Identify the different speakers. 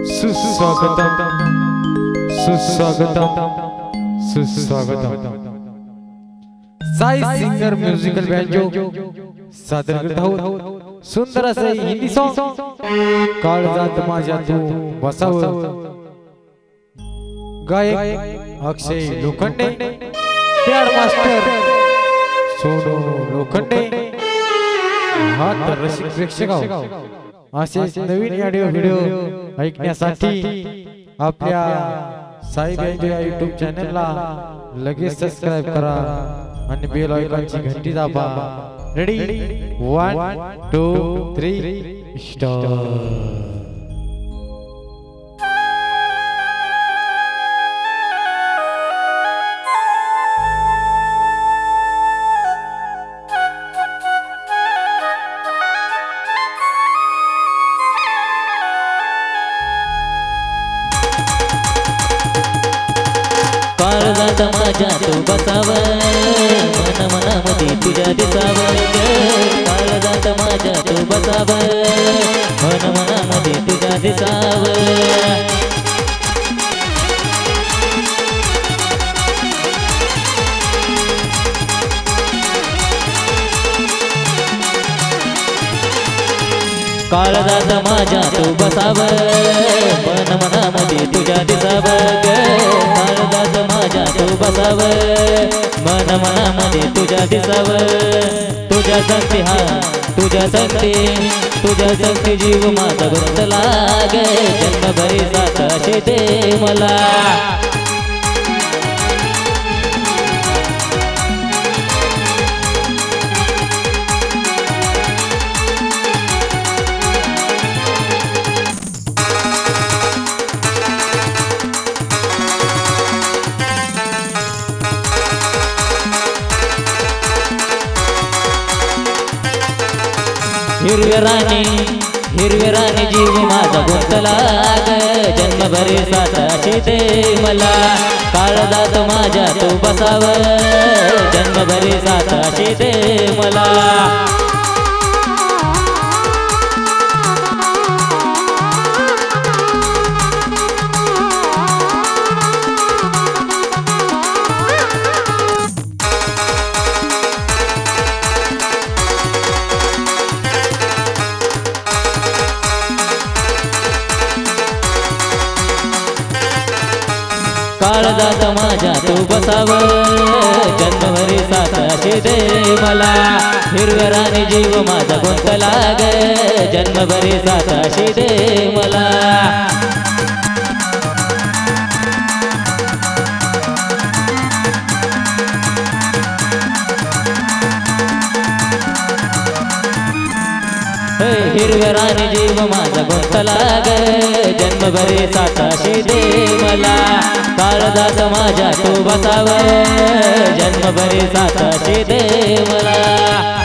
Speaker 1: सुस्वागतम सुस्वागतम सुस्वागतम। साई सिंगर म्युझिकल बँड जो सादर करत आहोत सुंदर असे हिंदी सॉन्ग काळजात माझ्या तू बसावं। गायक अक्षय लोखंडे, प्यार मास्टर सोनू लोखंडे, हात रसिक प्रेक्षक असेच नवीन ऑडिओ व्हिडिओ ऐकण्यासाठी आपल्या साई बँड या YouTube चॅनलला लगेच सबस्क्राइब करा आणि बेल आयकॉनची घंटी दाबा। Ready 1 2 3 start.
Speaker 2: काळजात माझ्या तू बसावं, मन मनामध्ये तुझ्या दिसावं। काळजात माझ्या तू बसावं, मन मनामध्ये तुझ्या दिसावं। काळजात माझ्या तू बसावं, मन मनामध्ये तुझ्या दिसावं। काळजात माझ्या तू बसावं, मन मनामध्ये तुझ्या दिसावं। तुझ्या संगती तुझ्या संगती जीव माझा गुंतला ग। जन्मभरी साथ अशी दे मला। हिरव्या राणी जीव माझा गुंतला ग। जन्मभरी साथ अशी दे मला। काळजात माझ्या तू बसावं, जन्मभरी साथ अशी दे मला। काळजात माझ्या तू बसावं, जन्मभरी साथ अशी दे मला। हिरव्या राणी जीव माझा गुंतला ग। जन्मभरी साथ अशी दे मला। हिरव्या राणी जीव माझा गुंतला ग। जन्मभरी साथ अशी दे मला। काळजात माझ्या तू बसावं, जन्मभरी साथ अशी दे मला।